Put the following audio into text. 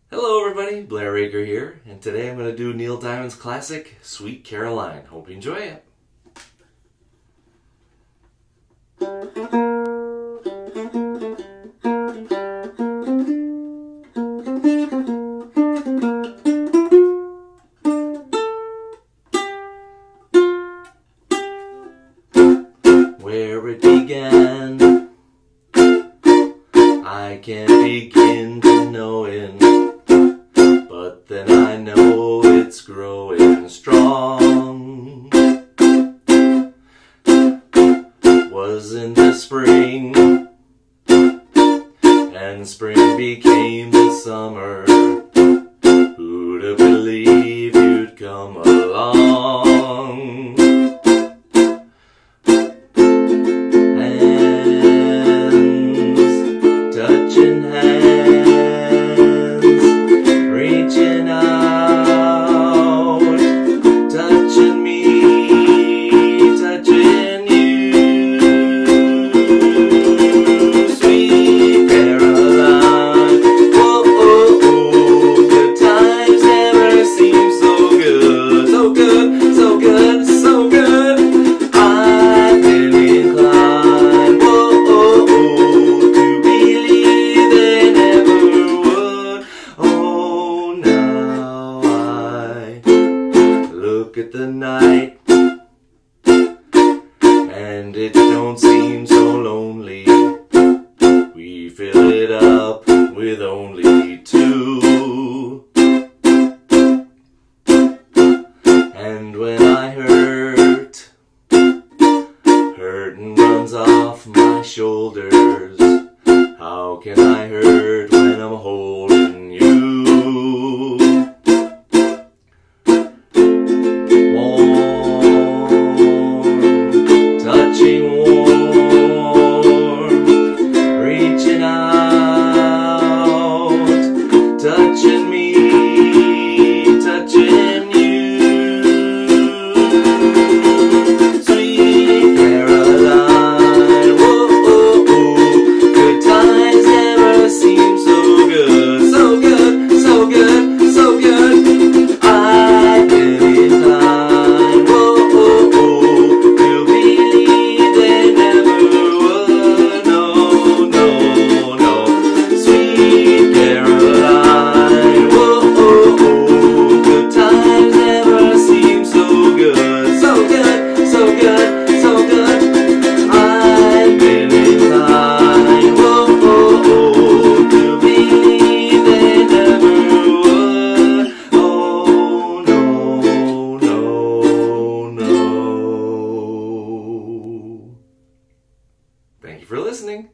Hello everybody, Blair Raker here, and today I'm going to do Neil Diamond's classic, Sweet Caroline. Hope you enjoy it. Where it began, I can't begin to know it, but then I know it's growing strong. Was in the spring, and spring became the summer. Who'd have believed you'd come along? Hands, touching hands, reaching out, touching me, touching you. Sweet Caroline, whoa, oh, oh, good times never seem so good, so good, so good, so good. I've been inclined, whoa, oh, oh, to believe they never would. Oh, now I look at the night, and it don't seem so lonely. We fill it up with only two. And when I hurt, hurtin' runs off my shoulders. How can I hurt when I'm holding you? Warm, touching warm, reaching out, touching me, touching you. Sweet Caroline, whoa, oh, oh, good times never seem so good, so good, so good, so good. I've been inclined, whoa, oh, oh, to believe they never would. No, no, no. Sweet Caroline, whoa, oh, oh, good times never seem so good, so good, so good, so good. I've been inclined, whoa, oh, oh, to believe they never would. Oh, no, no, no. Thank you for listening.